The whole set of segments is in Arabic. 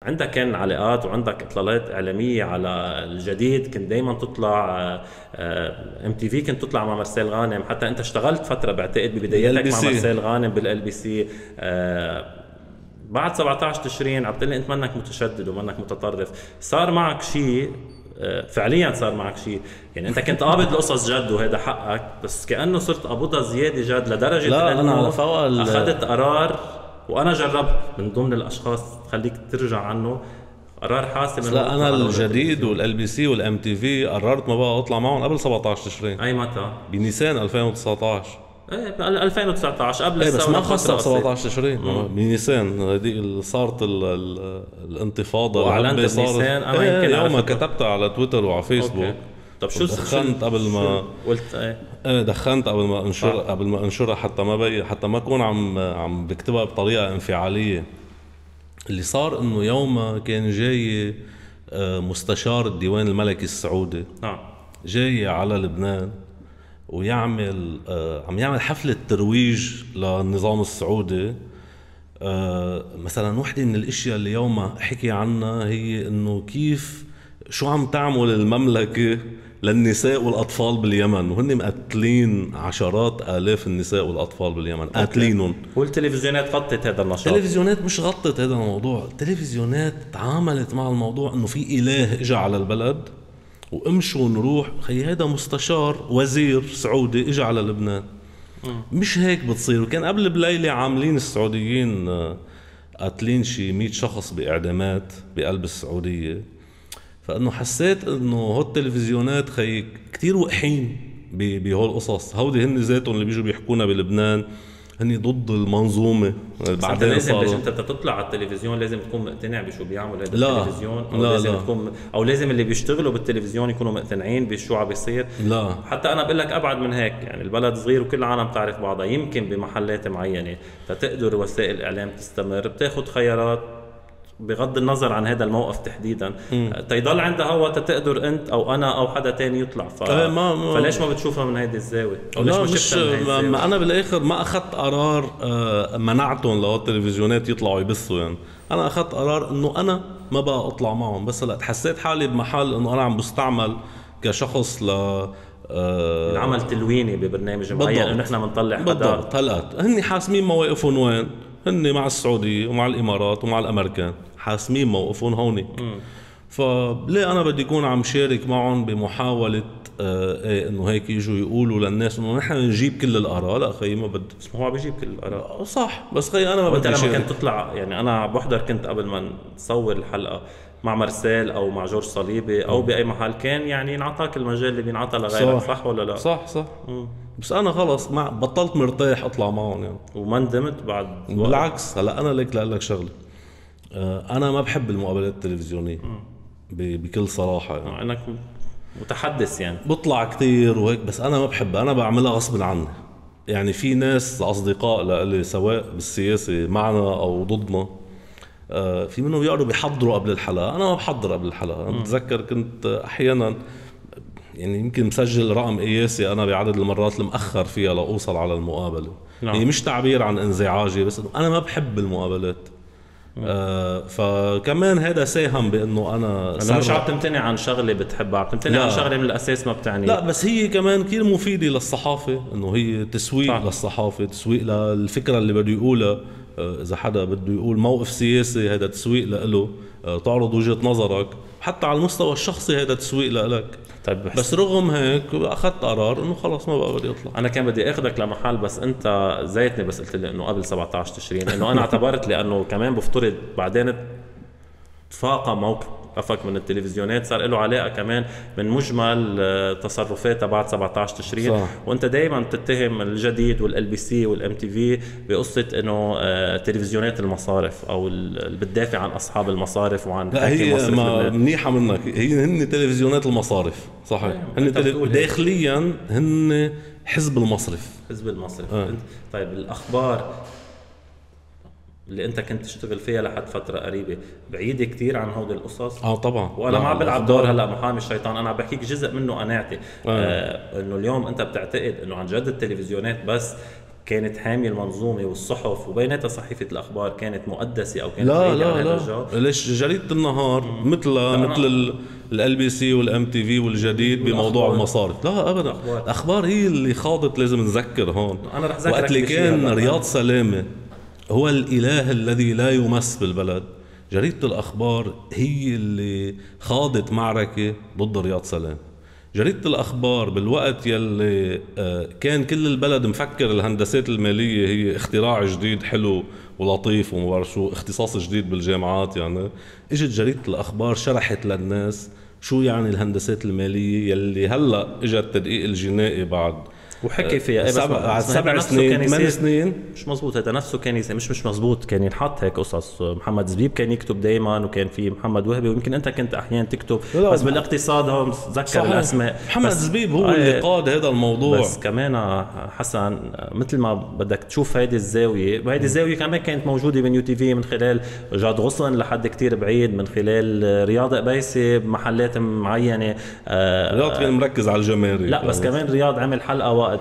عندك كان علاقات وعندك اطلالات اعلاميه على الجديد، كنت دائما تطلع ام تي في، كنت تطلع مع مرسال غانم، حتى انت اشتغلت فتره بعتقد بالال ببداياتك بي مع سي. مرسال غانم بالال بي سي. بعد 17 تشرين عم تقول لي انت منك متشدد ومنك متطرف، صار معك شيء فعليا صار معك شيء، يعني انت كنت قابض القصص جد وهذا حقك، بس كانه صرت قابضها زياده جد لدرجه لا انا على انه فوق اخذت قرار. وانا جربت من ضمن الاشخاص تخليك ترجع عنه، قرار حاسم بس انه لا اطلع انا على ولا الجديد تلفزيون. والال بي سي والام تي في قررت ما بقى اطلع معهم قبل 17 تشرين، اي متى؟ بنيسان 2019. ايه بال 2019 قبل ايه بس الثوره ما بفتره خصها ب قصيره. 17 تشرين، بنيسان هذيك اللي صارت الانتفاضه واعلنت الهبه صارت. بنيسان، انا ايه يمكن يومها عرفت. كتبتها على تويتر وعلى اوكي. فيسبوك. طب ودخنت قبل ما قلت ايه؟ ايه دخنت قبل ما انشرها، آه. حتى ما حتى ما اكون عم بكتبها بطريقه انفعاليه. اللي صار انه يومها كان جاي مستشار الديوان الملكي السعودي نعم. جاي على لبنان ويعمل عم يعمل حفلة ترويج للنظام السعودي. مثلا وحدة من الاشياء اللي يومها حكي عنها هي انه كيف شو عم تعمل المملكة للنساء والأطفال باليمن، وهن مقتلين عشرات آلاف النساء والأطفال باليمن، قاتلينهم. والتلفزيونات غطت هذا النشاط. التلفزيونات مش غطت هذا الموضوع، التلفزيونات تعاملت مع الموضوع انه في اله اجى على البلد وامشوا نروح. خي هذا مستشار وزير سعودي اجى على لبنان، مش هيك بتصير. وكان قبل بليلة عاملين السعوديين قاتلين شي 100 شخص باعدامات بقلب السعودية. فانه حسيت انه هو التلفزيونات خي كتير وقحين بهول القصص. هودي هن ذاتهم اللي بيجوا بيحكونا بلبنان هني ضد المنظومة. بعدين لازم ليش صاروا انت تطلع على التلفزيون لازم تكون مقتنع بشو بيعمل هذا لا. التلفزيون، او لا لازم لا تكون، او لازم اللي بيشتغلوا بالتلفزيون يكونوا مقتنعين بشو عم بيصير. لا حتى انا بقول لك ابعد من هيك، يعني البلد صغير وكل العالم تعرف بعضها، يمكن بمحلات معينه فتقدر وسائل الاعلام تستمر بتاخذ خيارات بغض النظر عن هذا الموقف تحديدا، تيضل عندها هو تقدر انت او انا او حدا تاني يطلع فليش ما بتشوفها من هيدي الزاويه، او ليش لا ما مش شفتها من هيدي الزاويه؟ ما انا بالاخر ما اخذت قرار منعتهم لو التلفزيونات يطلعوا يبثوا. يعني انا اخذت قرار انه انا ما بقى اطلع معهم. بس هلا حسيت حالي بمحل انه انا عم بستعمل كشخص ل العمل تلويني ببرنامج معين انه نحن بنطلع حدا. بالضبط. هلا هن حاسمين مواقفهم وين؟ هن مع السعوديه ومع الامارات ومع الامريكان، حاسمين موقفهم هوني. فليه انا بدي اكون عم شارك معهم بمحاوله ايه انه هيك يجوا يقولوا للناس انه نحن نجيب كل الاراء؟ لا خيي ما بدي. بس هو عم بيجيب كل الاراء صح، بس خيي انا ما وانت بدي لما شارك. كنت تطلع، يعني انا بحضر كنت قبل ما نصور الحلقه مع مرسال او مع جورج صليبي او باي محل، كان يعني ينعطاك المجال اللي بينعطى لغيرك، صح ولا لا؟ صح صح. بس انا خلص بطلت مرتاح اطلع معهم يعني. وما ندمت بعد وقت؟ بالعكس. هلا انا ليك لك شغله، انا ما بحب المقابلات التلفزيونيه بكل صراحه يعني. مع انك متحدث يعني. بطلع كتير وهيك، بس انا ما بحبها، انا بعملها غصب عني. يعني في ناس اصدقاء لإلي سواء بالسياسه معنا او ضدنا، في منهم بيقعدوا بيحضروا قبل الحلقه، انا ما بحضر قبل الحلقه. انا بتذكر كنت احيانا يعني يمكن مسجل رقم قياسي انا بعدد المرات المأخر فيها لاوصل على المقابله. نعم. هي مش تعبير عن انزعاجي، بس إنه انا ما بحب المقابلات. فكمان هذا ساهم بانه انا مش عم تمتنع عن شغله بتحبها، عم تمتنع عن شغله من الاساس ما بتعني. لا بس هي كمان كثير مفيده للصحافه، انه هي تسويق للصحافه، تسويق للفكره اللي بده يقولها. اذا حدا بده يقول موقف سياسي هذا تسويق له، تعرض وجهه نظرك. حتى على المستوى الشخصي هذا تسويق لك. طيب بس رغم هيك اخذت قرار انه خلص ما بقى بدي اطلع. انا كان بدي اخذك لمحل، بس انت زيتني، بس قلت لي انه قبل 17 تشرين، انه انا اعتبرت لانه كمان بفترض بعدين تفاقم موقفك من التلفزيونات، صار له علاقه كمان من مجمل تصرفاتها بعد 17 تشرين. صح. وانت دائما بتتهم الجديد والال بي سي والام تي في بقصه انه تلفزيونات المصارف، او اللي بتدافع عن اصحاب المصارف وعن لا هي مصرف ما منيحه منك، هن تلفزيونات المصارف صحيح. هن داخليا هن حزب المصرف. حزب المصرف. طيب الاخبار اللي انت كنت تشتغل فيها لحد فتره قريبه بعيده كثير عن هودي القصص؟ طبعا. وانا ما عم بلعب دور هلا محامي الشيطان، انا عم بحكيك جزء منه قناعتي. انه اليوم انت بتعتقد انه عن جد التلفزيونات بس كانت حامية المنظومة والصحف وبيناتها صحيفة الأخبار كانت مؤدسة أو كانت لا بعيدة عن لا هذا الجو؟ لا، ليش جريدة النهار مثل ال بي سي والام تي في والجديد بموضوع المصارف؟ لا ابدا، الاخبار هي اللي خاضت. لازم نذكر هون أنا رح أذكرك وقت اللي كان رياض سلامة هو الاله الذي لا يمس بالبلد، جريدة الاخبار هي اللي خاضت معركة ضد رياض سلام. جريدة الأخبار بالوقت يلي كان كل البلد مفكر الهندسات المالية هي اختراع جديد حلو ولطيف وما بعرف شو، اختصاص جديد بالجامعات يعني، اجت جريدة الأخبار شرحت للناس شو يعني الهندسات المالية يلي هلأ اجى التدقيق الجنائي بعد وحكي فيها بعد 7 سنين 8 سنين. مش مزبوط، هذا نفسه كان مش مزبوط، كان ينحط هيك قصص. محمد زبيب كان يكتب دائما، وكان في محمد وهبي، ويمكن انت كنت احيانا تكتب، بس بالاقتصاد هون تذكر الاسماء. محمد زبيب هو اللي قاد هذا الموضوع. بس كمان حسن مثل ما بدك تشوف هيدي الزاويه، وهيدي الزاويه كمان كانت موجوده من يو تي في من خلال جاد غصن لحد كتير بعيد، من خلال رياض قبيسي بمحلات معينه. رياض كان مركز على الجماهير. لا بس كمان رياض عمل حلقه وقت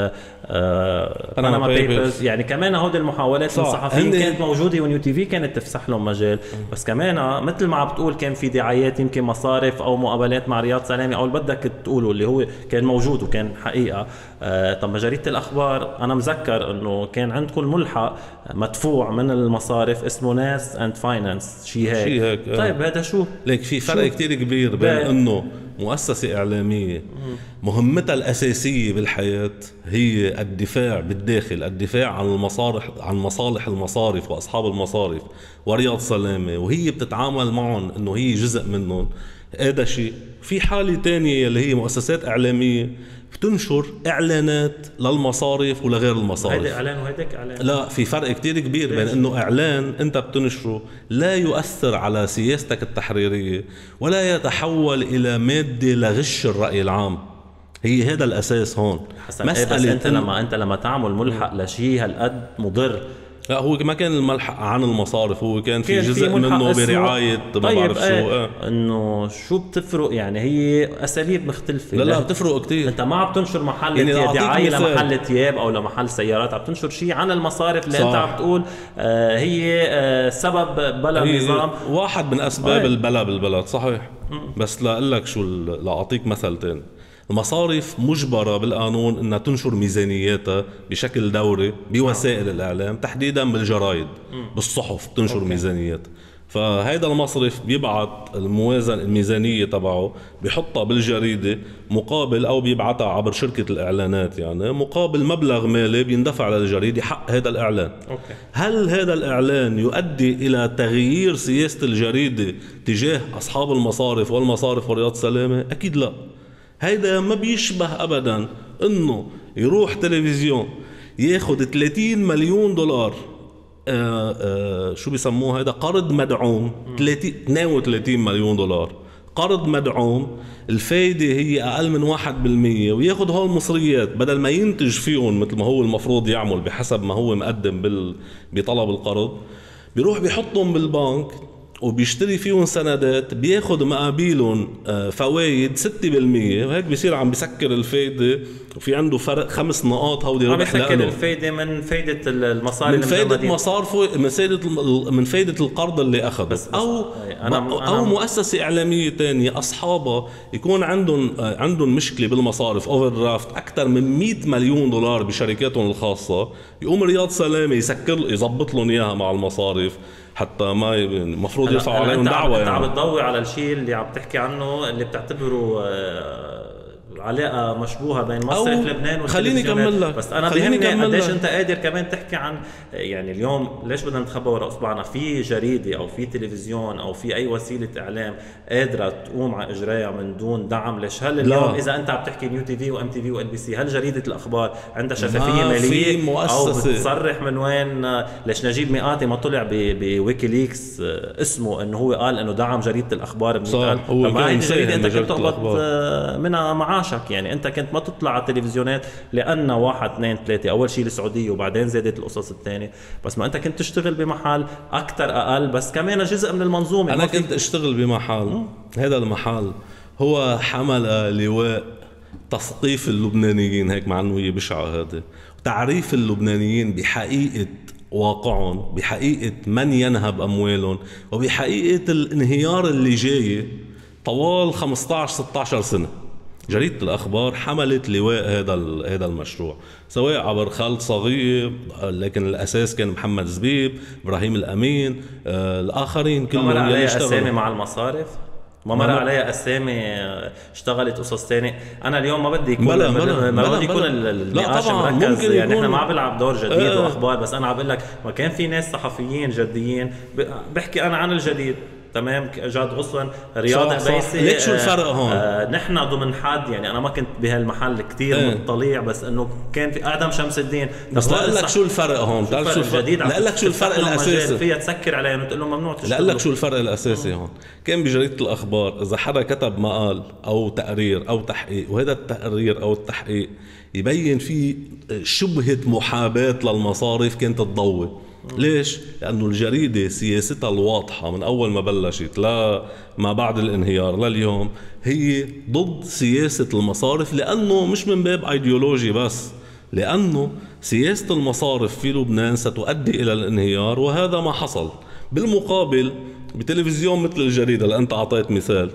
بنما بيبرز، يعني كمان هودي المحاولات الصحفيين كانت موجوده، ونيو تي في كانت تفسح لهم مجال. بس كمان مثل ما عم بتقول كان في دعايات، يمكن مصارف او مقابلات مع رياض سلامه او اللي بدك تقوله اللي هو كان موجود وكان حقيقه. طب جريدة الأخبار أنا مذكر إنه كان عندكم ملحق مدفوع من المصارف اسمه ناس أند فاينانس شيء هيك. طيب هذا شو؟ ليك في فرق كتير كبير بين إنه مؤسسة إعلامية مهمتها الأساسية بالحياة هي الدفاع بالداخل، الدفاع عن مصالح المصارف وأصحاب المصارف ورياض سلامة، وهي بتتعامل معهم إنه هي جزء منهم. هذا شيء. في حالة تانية اللي هي مؤسسات إعلامية بتنشر إعلانات للمصارف ولغير المصارف. هيدا إعلان وهيداك إعلان. لا، في فرق كتير كبير بين إنه إعلان أنت بتنشره لا يؤثر على سياستك التحريرية ولا يتحول إلى مادة لغش الرأي العام. هي هذا الأساس هون. مسألة أنت لما تعمل ملحق لشيء هالقد مضر. لا، هو ما كان الملحق عن المصارف، هو كان في جزء منه برعاية ما بعرف شو. انه شو بتفرق يعني؟ هي اساليب مختلفة. لا بتفرق كتير. انت ما عم تنشر محل يعني دعاية لمحل ثياب او لمحل سيارات، عم تنشر شيء عن المصارف اللي انت عم تقول هي سبب بلا نظام، واحد من اسباب البلا بالبلد. صحيح. بس لاقول لك شو، لاعطيك مثل تاني. المصارف مجبرة بالقانون انها تنشر ميزانياتها بشكل دوري بوسائل الاعلام، تحديدا بالجرايد بالصحف تنشر ميزانيات. فهيدا المصرف بيبعت الميزانية تبعه بيحطها بالجريدة مقابل، او بيبعتها عبر شركة الاعلانات يعني مقابل مبلغ مالي بيندفع للجريدة حق هذا الاعلان. هل هذا الاعلان يؤدي الى تغيير سياسة الجريدة تجاه اصحاب المصارف والمصارف ورياض سلامة؟ اكيد لا. هيدا ما بيشبه ابدا انه يروح تلفزيون ياخد 30 مليون دولار شو بيسموه هيدا، قرض مدعوم. 32 مليون دولار قرض مدعوم، الفايدة هي اقل من 1%، وياخد هول المصريات بدل ما ينتج فيهم مثل ما هو المفروض يعمل بحسب ما هو مقدم بطلب القرض، بيروح بيحطهم بالبنك وبيشتري فيهم سندات، بياخد مقابلهم فوايد 6%، وهيك بيصير عم بيسكر الفايدة، وفي عنده فرق 5 نقاط. هودي ربح لأنه بيسكر الفايدة من فايدة المصاري، من فايدة مصارفه، من فايدة القرض اللي أخذه. أو مؤسسة إعلامية تانية أصحابها يكون عندهم مشكلة بالمصارف، أوفر درافت أكثر من 100 مليون دولار بشركاتهم الخاصة، يقوم رياض سلامة يضبط لهم إياها مع المصارف حتى ما المفروض يرفعوا عليهم دعوة. انت عم تضوي على الشيء اللي عم تحكي عنه، اللي بتعتبره علاقة مشبوهة بين مصرف لبنان والتلفزيونات. خليني كمل لك. بس أنا بيهمني قديش أنت قادر كمان تحكي عن، يعني اليوم ليش بدنا نتخبى وراء أصبعنا؟ في جريدة أو في تلفزيون أو في أي وسيلة إعلام قادرة تقوم على إجراءها من دون دعم. ليش هل اليوم إذا أنت عم تحكي نيو تي في وام تي في وال بي سي، هل جريدة الأخبار عندها شفافية مالية أو بتصرح من وين؟ ليش نجيب مئاتي ما طلع بويكيليكس اسمه إنه هو قال إنه دعم جريدة الأخبار ب100,000؟ طب هاي الجريدة أنت كنت تقبض منها معاش. يعني انت كنت ما تطلع على التلفزيونات لان 1 2 3 اول شيء السعوديه وبعدين زادت القصص الثانيه، بس ما انت كنت تشتغل بمحل اكثر اقل بس كمان جزء من المنظومه. انا كنت اشتغل بمحل هذا المحل هو حمل لواء تثقيف اللبنانيين، هيك مع انه هي بشعه هذا، تعريف اللبنانيين بحقيقة واقعهم، بحقيقة من ينهب أموالهم، وبحقيقة الانهيار اللي جاي طوال 15-16 سنة. جريدة الأخبار حملت لواء هذا المشروع، سواء عبر خالد صغير، لكن الأساس كان محمد زبيب، إبراهيم الأمين، الآخرين كلهم. مر عليها أسامي مع المصارف، ما مر عليها أسامي اشتغلت قصص تاني. أنا اليوم ما بدي يكون ما بدي يكون النقاش مركز، يعني احنا ما عم بلعب دور جديد وأخبار، بس أنا عم بقول لك ما كان في ناس صحفيين جديين بحكي أنا عن الجديد. تمام، جاد غصن، رياض عبيسي. ليك شو الفرق هون؟ نحن ضمن حد، يعني انا ما كنت بهالمحل كتير مطلع، بس انه كان في ادم شمس الدين. بس لا لك شو الفرق هون؟ بتعرف شو الجديد؟ لا لك شو الفرق الاساسي؟ فيها تسكر عليهم وتقول لهم ممنوع تشتغل. لا لك شو الفرق الاساسي هون؟ كان بجريدة الاخبار اذا حدا كتب مقال او تقرير او تحقيق، وهذا التقرير او التحقيق يبين فيه شبهة محاباة للمصارف، كانت تضوي. ليش؟ لأنه الجريدة سياستها الواضحة من أول ما بلشت لا ما بعد الانهيار لليوم هي ضد سياسة المصارف، لأنه مش من باب أيديولوجي بس، لأنه سياسة المصارف في لبنان ستؤدي إلى الانهيار، وهذا ما حصل. بالمقابل بتلفزيون مثل الجريدة اللي أنت أعطيت مثال،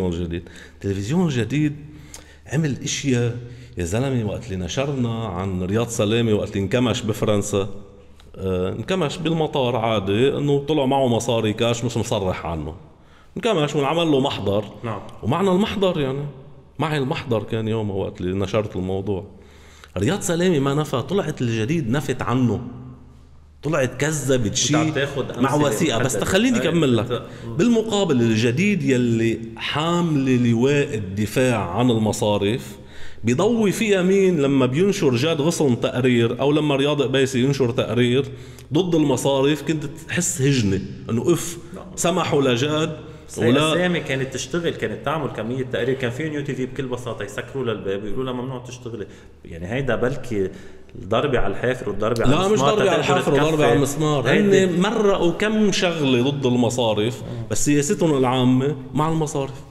تلفزيون جديد عمل إشياء يا زلمة. وقت اللي نشرنا عن رياض سلامة وقت اللي انكمش بفرنسا، انكمش بالمطار عادي، انه طلع معه مصاري كاش مش مصرح عنه، انكمش ونعمل له محضر. نعم. ومعنا المحضر، يعني معي المحضر كان يوم وقت اللي نشرت الموضوع. رياض سلامي ما نفى، طلعت الجديد نفت عنه، طلعت كذبت شيء مع وثيقة. بس خليني أكمل لك. بالمقابل الجديد يلي حامل لواء الدفاع عن المصارف بيضوي فيها مين؟ لما بينشر جاد غصن تقرير او لما رياض عبيسي ينشر تقرير ضد المصارف، كنت تحس هجنة انه سمحوا لجاد. ولا اسامي كانت تشتغل، كانت تعمل كمية تقرير، كان في نيو تي في بكل بساطة يسكروا للباب يقولوا لها ممنوع تشتغلي. يعني هيدا بلكي الضربة على الحافر والضربة على المسمار. لا مش ضربة على الحافر وضربة على المسمار، هن مرقوا كم شغلة ضد المصارف، بس سياستهم العامة مع المصارف.